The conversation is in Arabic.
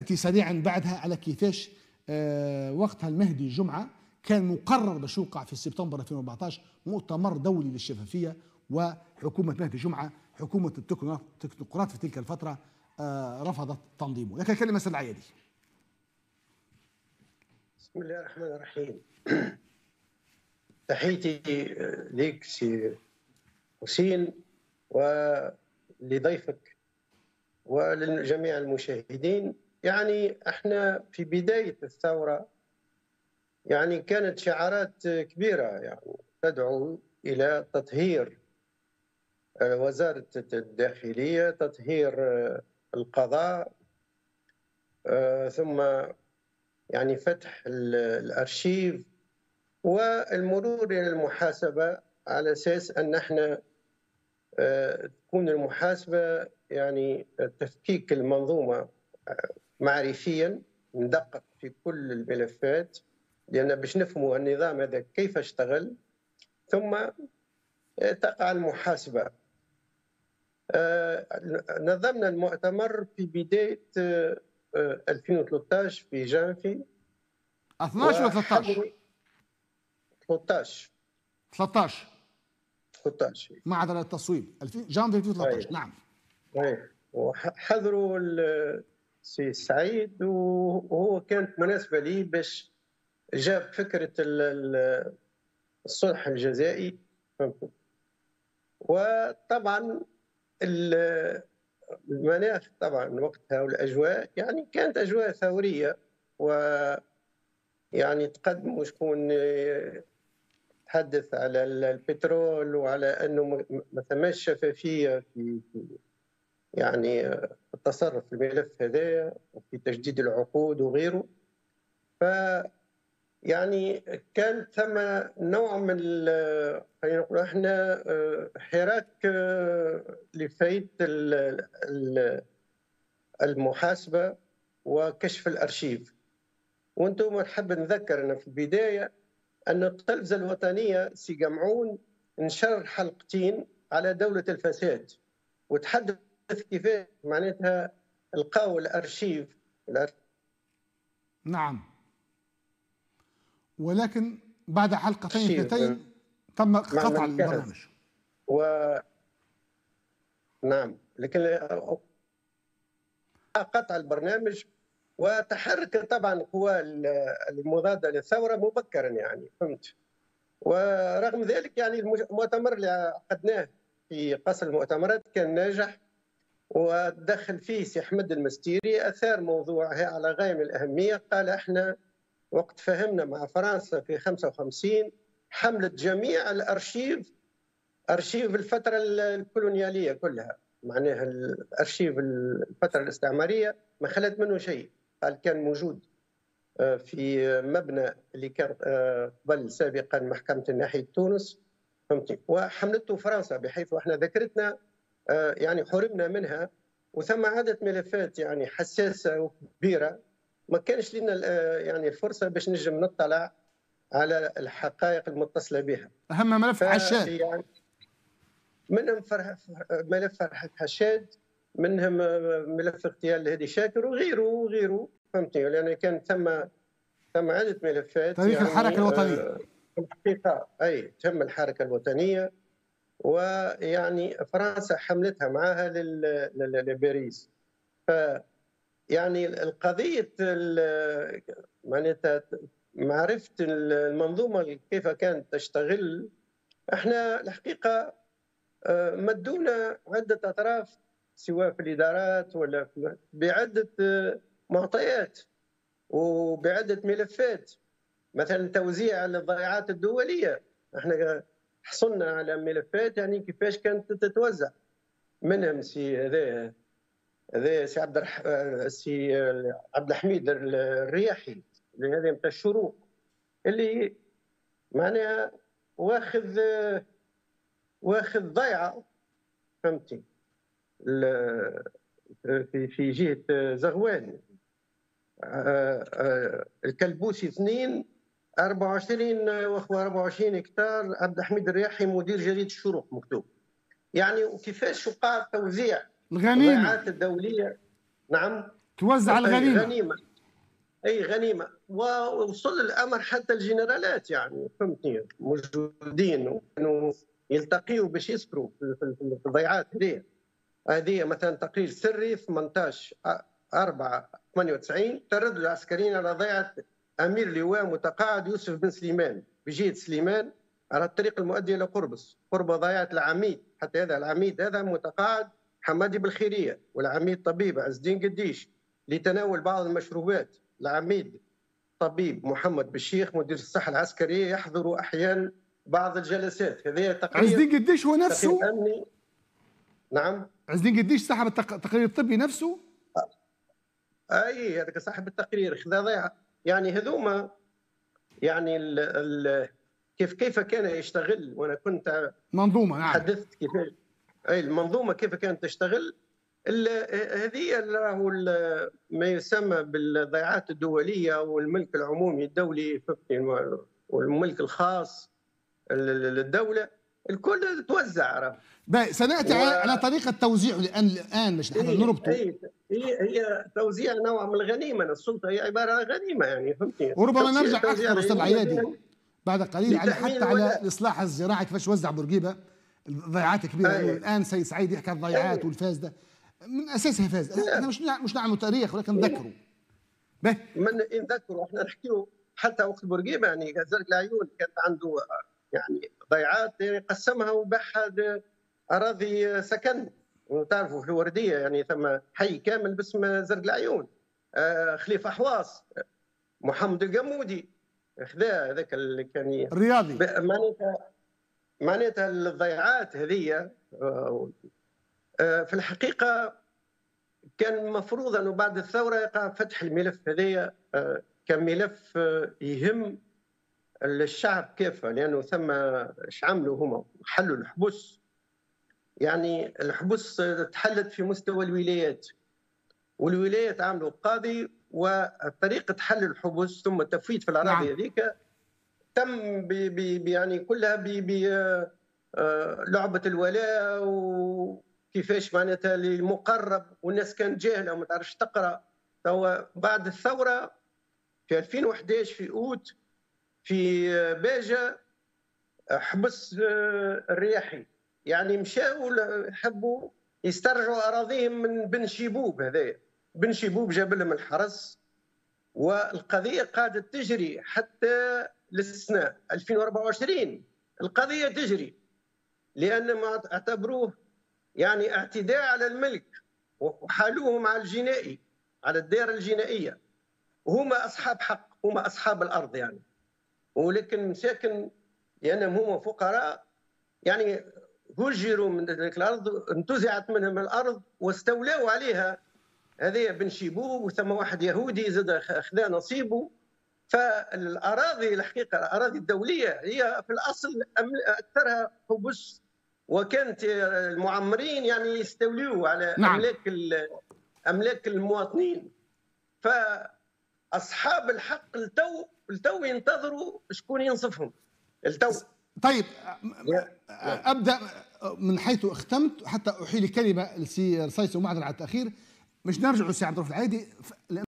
أنت سريعا بعدها على كيفاش وقتها المهدي جمعة كان مقرر باش يوقع في سبتمبر 2014 مؤتمر دولي للشفافية، وحكومة مهدي جمعة حكومة التكنوقراط في تلك الفترة رفضت تنظيمه. لك الكلمة سيد العيادي. بسم الله الرحمن الرحيم. تحيتي لك سي حسين ولضيفك ولجميع المشاهدين. يعني احنا في بداية الثورة يعني كانت شعارات كبيرة يعني تدعو إلى تطهير وزارة الداخلية، تطهير القضاء، ثم يعني فتح الأرشيف والمرور إلى المحاسبة، على أساس أن احنا تكون المحاسبة يعني تفكيك المنظومة معرفيا، ندقق في كل الملفات لأن باش نفهموا النظام هذا كيف اشتغل، ثم تقع المحاسبة. نظمنا المؤتمر في بداية 2013 في جانفي. 12 ولا 13؟ 13 معدل التصويب جانفي 2013. نعم. وحضروا السي سعيد، وهو كانت مناسبة لي باش جاب فكرة الصلح الجزائي. وطبعا المناخ طبعا وقتها والاجواء يعني كانت اجواء ثوريه، ويعني تقدموا شكون تحدث على البترول وعلى انه ما ثماش شفافيه في يعني التصرف في الملف هذا وفي تجديد العقود وغيره. ف يعني كان ثم نوع من خلينا نقول احنا حراك لفايدة المحاسبة وكشف الأرشيف. وانتم نحب نذكر أن في البداية أن التلفزة الوطنية سي جمعون نشر حلقتين على دولة الفساد، وتحدث كيف معناتها لقاو الأرشيف. نعم، ولكن بعد حلقتين ثلاثتين تم قطع البرنامج. نعم، لكن قطع البرنامج وتحرك طبعا قوى المضادة للثورة مبكرا يعني فهمت. ورغم ذلك يعني المؤتمر اللي عقدناه في قصر المؤتمرات كان ناجح، ودخل فيه سي أحمد المستيري أثار موضوع على غاية من الأهمية. قال احنا وقت فهمنا مع فرنسا في 55 حملت جميع الأرشيف، أرشيف الفترة الكولونيالية كلها، معناها الأرشيف الفترة الاستعمارية ما خلت منه شيء. قال كان موجود في مبنى اللي كان قبل سابقا محكمة الناحية تونس فهمتي، وحملته فرنسا بحيث احنا ذكرتنا يعني حرمنا منها، وثم عدد ملفات يعني حساسة وكبيرة ما كانش لنا يعني الفرصة باش نجم نطلع على الحقائق المتصلة بها. أهم ملف حشاد يعني منهم ملف فرحة حشاد، منهم ملف اغتيال هادي شاكر وغيره فهمتني، لأن كان ثم عدة ملفات تاريخ يعني الحركة الوطنية في الحقيقة أي تهم الحركة الوطنية. ويعني فرنسا حملتها معها لباريس. ف يعني القضية معناتها معرفة المنظومة كيف كانت تشتغل، احنا الحقيقة مدونا عدة أطراف سواء في الإدارات ولا بعدة معطيات وبعدة ملفات. مثلا توزيع الضائعات الدولية، احنا حصلنا على ملفات يعني كيفاش كانت تتوزع. منهم سي هذا سي عبد الحميد الرياحي اللي هذا نتاع الشروق، اللي معناها واخذ ضيعه فهمتي في جهه زغوان. الكلبوسي 2 24 هكتار، عبد الحميد الرياحي مدير جريده الشروق مكتوب. يعني وكيفاش وقع توزيع الغنيمه الضيعات الدوليه. نعم، توزع الغنيمه. غنيمه، اي غنيمه. ووصل الامر حتى الجنرالات يعني فهمتني موجودين وكانوا يلتقيوا باش يسكروا في الضيعات هذه مثلا تقرير سري 18/4/98 تردد العسكريين على ضيعه امير لواء متقاعد يوسف بن سليمان بجهه سليمان على الطريق المؤدي الى قربص قرب ضيعه العميد. حتى هذا العميد هذا متقاعد حمادي بالخيريه، والعميد طبيب عز الدين قديش لتناول بعض المشروبات. العميد طبيب محمد بالشيخ مدير الصحه العسكريه يحضر احيانا بعض الجلسات. هذه تقرير عز الدين قديش هو نفسه؟ نعم، عز الدين قديش صاحب التقرير الطبي نفسه؟ اي هذاك صاحب التقرير خذا ضيعه. يعني هذوما يعني كيف كان يشتغل. وانا كنت منظومه. نعم، حدثت كيفاش اي المنظومه كيف كانت تشتغل. هذه راهو ما يسمى بالضيعات الدوليه والملك العمومي الدولي والملك الخاص للدوله الكل توزع. راه سناتي على طريقه توزيعه الان باش نحن نربطه. هي توزيع نوع من الغنيمه. السلطه هي عباره عن غنيمه يعني فهمتني. وربما نرجع اكثر استاذ عيادي بعد قليل حتى على الاصلاح الزراعي كيفاش وزع بورقيبه الضيعات كبيره. الان سيد سعيد يحكي عن الضيعات والفاسده من اساسها فاسده. احنا مش نعمل تاريخ ولكن نذكروا من نذكروا. احنا نحكيوا حتى وقت بورقيبه يعني زرق العيون كانت عنده يعني ضيعات يعني قسمها وباعها اراضي سكن. وتعرفوا في الورديه يعني ثم حي كامل باسم زرق العيون. خليفه حواص محمد القمودي خذا هذاك اللي كان الرياضي. معناتها الضيعات هذه في الحقيقه كان المفروض انه بعد الثوره يقع فتح الملف هذايا. كان ملف يهم الشعب كافه، لانه ثم ايش عملوا هما حلوا الحبس. يعني الحبس تحلت في مستوى الولايات، والولايات عملوا قاضي وطريقه حل الحبس ثم التفويض في الاراضي هذيك تم يعني كلها لعبه الولاء وكيفاش معناتها للمقرب، والناس كانت جاهله وما تعرفش تقرا. توا بعد الثوره في 2011 في اوت في باجه حبس الرياحي يعني مشاو يحبوا يسترجعوا اراضيهم من بن شيبوب. هذايا بن شيبوب جاب لهم الحرس، والقضيه قاعده تجري حتى للسنه 2024. القضيه تجري لان ما اعتبروه يعني اعتداء على الملك وحالوهم على الجنائي على الدائره الجنائيه، وهما اصحاب حق، هما اصحاب الارض يعني. ولكن مساكن لانهم هما فقراء يعني هجروا من ذلك الارض، انتزعت منهم الارض واستولوا عليها. هذا بن شيبوب وثم واحد يهودي زاد خذا نصيبه. فالاراضي الحقيقه الاراضي الدوليه هي في الاصل اكثرها حبس، وكانت المعمرين يعني يستولوا على املاك المواطنين. فاصحاب الحق التو ينتظروا شكون ينصفهم التو. طيب ابدا من حيث اختمت حتى احيل الكلمه لسي رصيصي ومعذره على التاخير. مش نرجع لسي عبد الرؤوف العايدي